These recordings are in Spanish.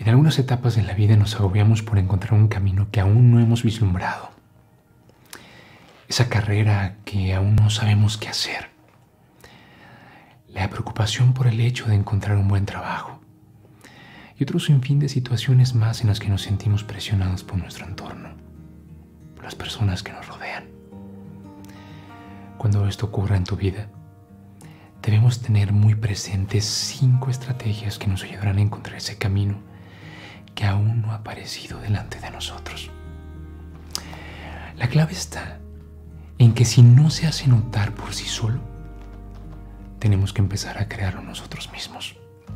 En algunas etapas de la vida nos agobiamos por encontrar un camino que aún no hemos vislumbrado. Esa carrera que aún no sabemos qué hacer. La preocupación por el hecho de encontrar un buen trabajo. Y otro sinfín de situaciones más en las que nos sentimos presionados por nuestro entorno, por las personas que nos rodean. Cuando esto ocurra en tu vida, debemos tener muy presentes 5 estrategias que nos ayudarán a encontrar ese camino que aún no ha aparecido delante de nosotros. La clave está en que si no se hace notar por sí solo, tenemos que empezar a crearlo nosotros mismos.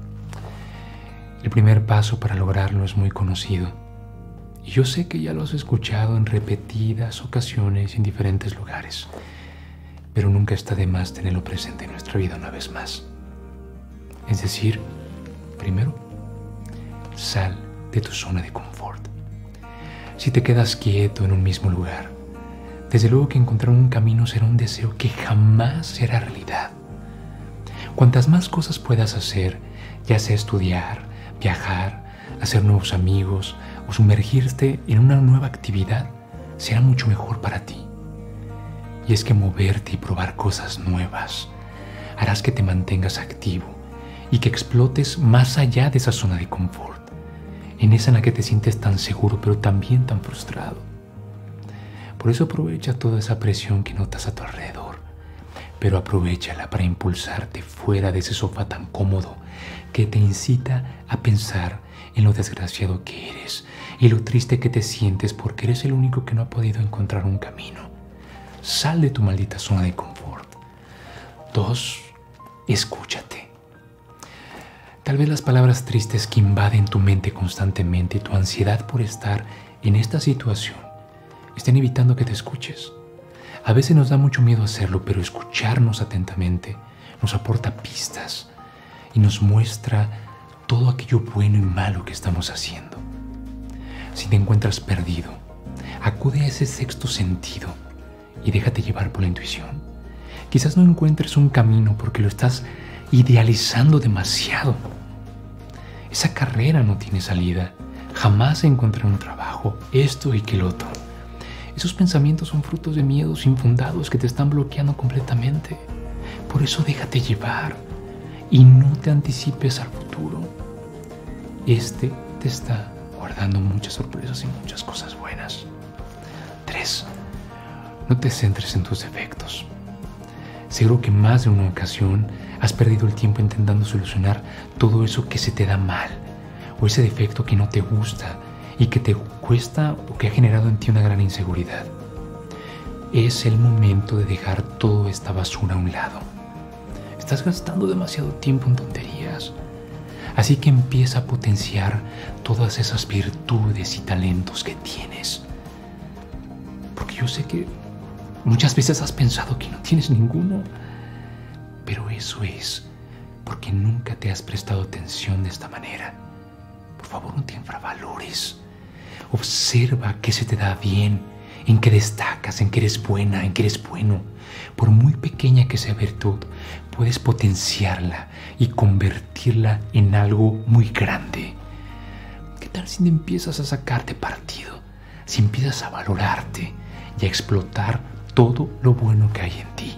El primer paso para lograrlo es muy conocido, y yo sé que ya lo has escuchado en repetidas ocasiones en diferentes lugares, pero nunca está de más tenerlo presente en nuestra vida una vez más. Es decir, primero, sal de tu zona de confort. Si te quedas quieto en un mismo lugar, desde luego que encontrar un camino será un deseo que jamás será realidad. Cuantas más cosas puedas hacer, ya sea estudiar, viajar, hacer nuevos amigos o sumergirte en una nueva actividad, será mucho mejor para ti. Y es que moverte y probar cosas nuevas harás que te mantengas activo y que explotes más allá de esa zona de confort, en esa en la que te sientes tan seguro pero también tan frustrado. Por eso aprovecha toda esa presión que notas a tu alrededor, pero aprovéchala para impulsarte fuera de ese sofá tan cómodo que te incita a pensar en lo desgraciado que eres y lo triste que te sientes porque eres el único que no ha podido encontrar un camino. Sal de tu maldita zona de confort. 2. Escúchate. Tal vez las palabras tristes que invaden tu mente constantemente y tu ansiedad por estar en esta situación estén evitando que te escuches. A veces nos da mucho miedo hacerlo, pero escucharnos atentamente nos aporta pistas y nos muestra todo aquello bueno y malo que estamos haciendo. Si te encuentras perdido, acude a ese sexto sentido y déjate llevar por la intuición. Quizás no encuentres un camino porque lo estás idealizando demasiado. Esa carrera no tiene salida. Jamás encontraré un trabajo, esto y que el otro. Esos pensamientos son frutos de miedos infundados que te están bloqueando completamente. Por eso déjate llevar y no te anticipes al futuro. Este te está guardando muchas sorpresas y muchas cosas buenas. 3. No te centres en tus defectos. Seguro que más de una ocasión has perdido el tiempo intentando solucionar todo eso que se te da mal, o ese defecto que no te gusta y que te cuesta o que ha generado en ti una gran inseguridad. Es el momento de dejar toda esta basura a un lado. Estás gastando demasiado tiempo en tonterías. Así que empieza a potenciar todas esas virtudes y talentos que tienes. Porque yo sé que muchas veces has pensado que no tienes ninguno, pero eso es porque nunca te has prestado atención de esta manera. Por favor, no te infravalores. Observa qué se te da bien, en qué destacas, en qué eres buena, en qué eres bueno. Por muy pequeña que sea virtud, puedes potenciarla y convertirla en algo muy grande. ¿Qué tal si empiezas a sacarte partido? Si empiezas a valorarte y a explotar todo lo bueno que hay en ti.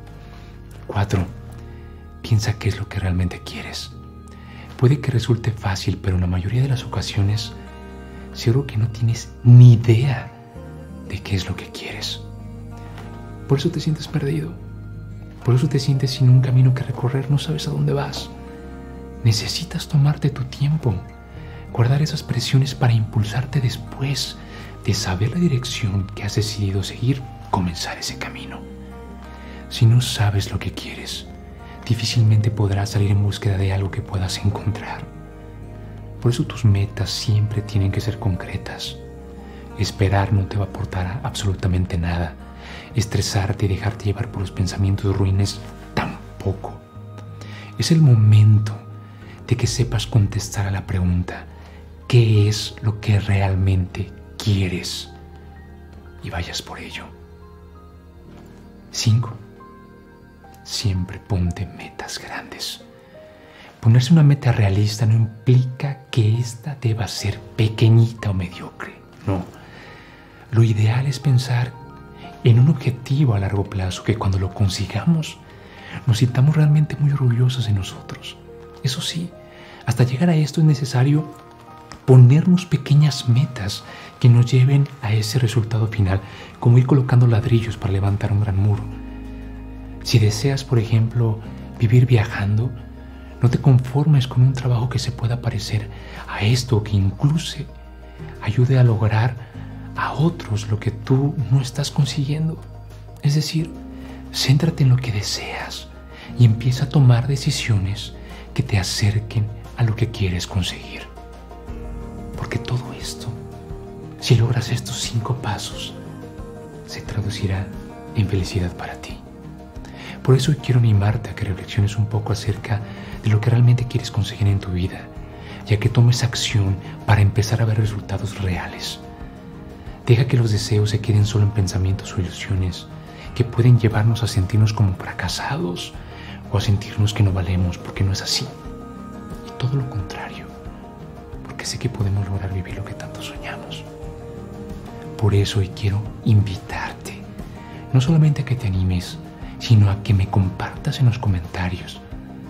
4. Piensa qué es lo que realmente quieres. Puede que resulte fácil, pero en la mayoría de las ocasiones seguro que no tienes ni idea de qué es lo que quieres. Por eso te sientes perdido. Por eso te sientes sin un camino que recorrer, no sabes a dónde vas. Necesitas tomarte tu tiempo, guardar esas presiones para impulsarte después de saber la dirección que has decidido seguir, comenzar ese camino. Si no sabes lo que quieres, difícilmente podrás salir en búsqueda de algo que puedas encontrar. Por eso tus metas siempre tienen que ser concretas. Esperar no te va a aportar absolutamente nada. Estresarte y dejarte llevar por los pensamientos ruines tampoco. Es el momento de que sepas contestar a la pregunta: ¿qué es lo que realmente quieres? Y vayas por ello. 5. Siempre ponte metas grandes. Ponerse una meta realista no implica que ésta deba ser pequeñita o mediocre. No. Lo ideal es pensar en un objetivo a largo plazo que cuando lo consigamos nos sintamos realmente muy orgullosos de nosotros. Eso sí, hasta llegar a esto es necesario ponernos pequeñas metas que nos lleven a ese resultado final, como ir colocando ladrillos para levantar un gran muro. Si deseas, por ejemplo, vivir viajando, no te conformes con un trabajo que se pueda parecer a esto, que incluso ayude a lograr a otros lo que tú no estás consiguiendo. Es decir, céntrate en lo que deseas y empieza a tomar decisiones que te acerquen a lo que quieres conseguir. Porque todo esto, si logras estos 5 pasos, se traducirá en felicidad para ti. Por eso hoy quiero animarte a que reflexiones un poco acerca de lo que realmente quieres conseguir en tu vida, ya que tomes acción para empezar a ver resultados reales. Deja que los deseos se queden solo en pensamientos o ilusiones que pueden llevarnos a sentirnos como fracasados o a sentirnos que no valemos, porque no es así. Y todo lo contrario, porque sé que podemos lograr vivir lo que tanto soñamos. Por eso hoy quiero invitarte, no solamente a que te animes, sino a que me compartas en los comentarios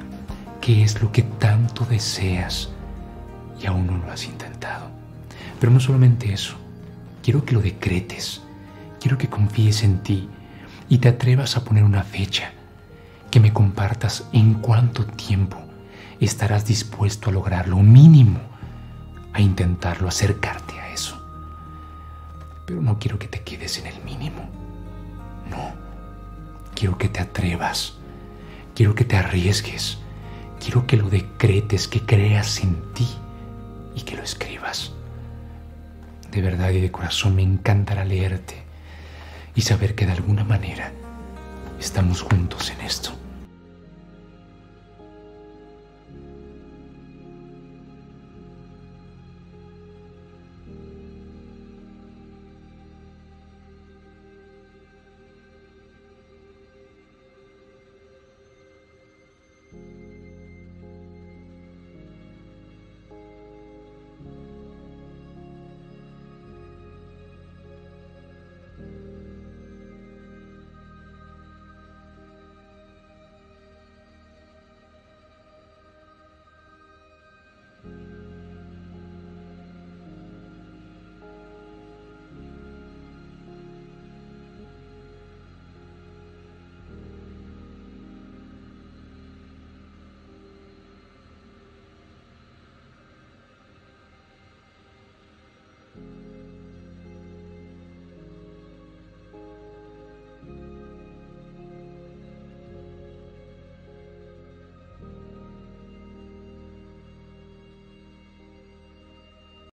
qué es lo que tanto deseas y aún no lo has intentado. Pero no solamente eso, quiero que lo decretes, quiero que confíes en ti y te atrevas a poner una fecha, que me compartas en cuánto tiempo estarás dispuesto a lograr lo mínimo, a intentarlo, acercarte a eso. Pero no quiero que te quedes en el mínimo, no. Quiero que te atrevas, quiero que te arriesgues, quiero que lo decretes, que creas en ti y que lo escribas. De verdad y de corazón me encantará leerte y saber que de alguna manera estamos juntos en esto.